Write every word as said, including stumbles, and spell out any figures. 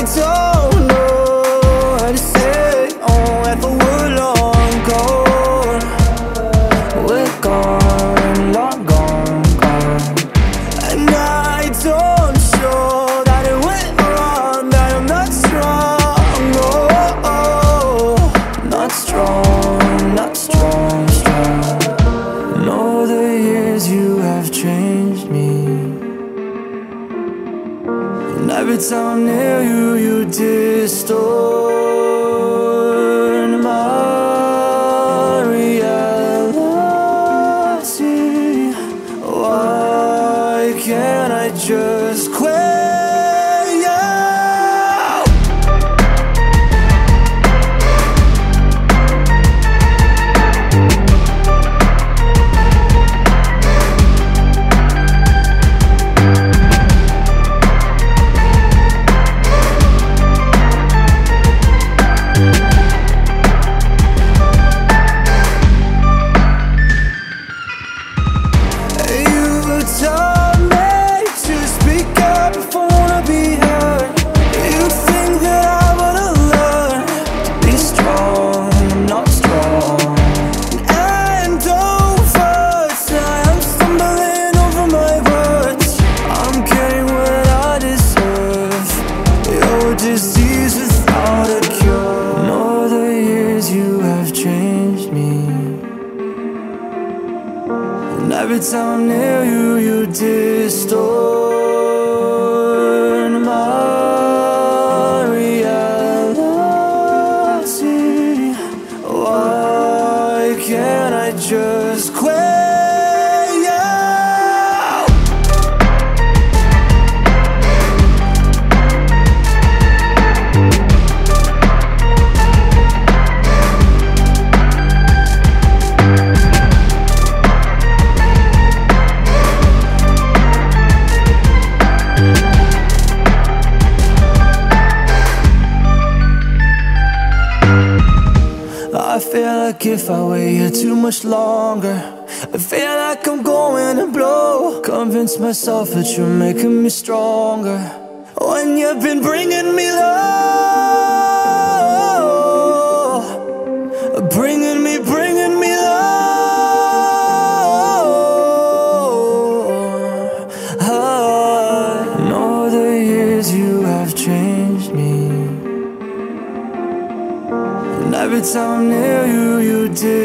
don't know how to say, oh, if I were long gone. We're gone, long gone, gone. And I don't show that it went wrong, that I'm not strong, oh, oh. Not strong, not strong, strong. No, the years you have changed me. And every time I'm near you, you distort my reality. Why can't I just quit? Disease without a cure. No, the years you have changed me. And every time I'm near you, you distort my reality. Why can't I just quit? I feel like if I wait here too much longer, I feel like I'm going to blow. Convince myself that you're making me stronger when you've been bringing me low. Bringing me, bringing me low. I know the years you have changed me. And every time I'm near you, you did.